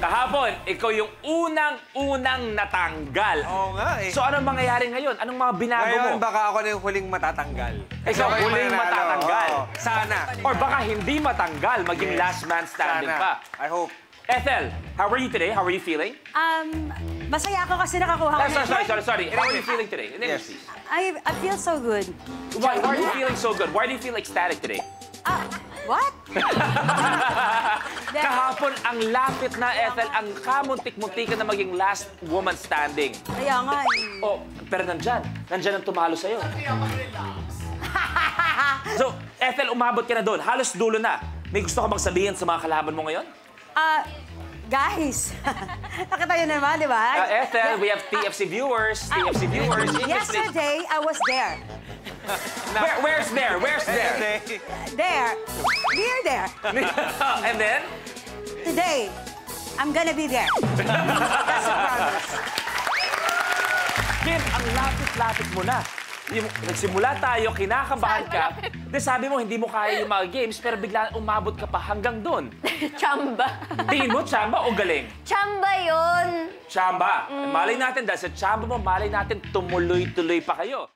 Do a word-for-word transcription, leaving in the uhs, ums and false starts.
kahapon, ikaw yung unang-unang natanggal. Oo nga eh. So, anong mangyayari ngayon? Anong mga binago Ngayon, mo? baka ako na yung huling matatanggal. Ikaw Kasi huling mananalo. matatanggal. Oo. Sana. Or baka hindi matanggal, maging Yes. last man standing Sana. pa. I hope. Ethel, how are you today? How are you feeling? Um, masaya ako kasi nakakuha ko Ah, sorry, ng- sorry, sorry, sorry. How are you feeling today? In English, Yes. please. I, I feel so good. Why, why are you feeling so good? Why do you feel ecstatic today? Ah, what? Kahapon, ang lapit na, Ethel, ang kamuntik-muntikan na maging last woman standing. Kaya nga eh. Oh, pero nandyan. Nandyan ang tumalo sa'yo. So, Ethel, umabot ka na doon. Halos dulo na. May gusto ka bang sabihin sa mga kalaban mo ngayon? Ah, guys. Nakita yun naman, di ba? Uh, Ethel, we have T F C viewers. T F C viewers. Yesterday, I was there. Where, where's there? Where's there? There. We're there. And then? Today, I'm gonna be there. That's a promise. Kim, ang lapit-lapit mo na. Yung, nagsimula tayo, kinakabahan ka. Then sabi mo, hindi mo kaya yung mga games, pero bigla umabot ka pa hanggang doon. Chamba. Tingin mo, tsamba o galing? Chamba yun. Tsamba. Malay natin, dahil sa tsamba mo, malay natin tumuloy-tuloy pa kayo.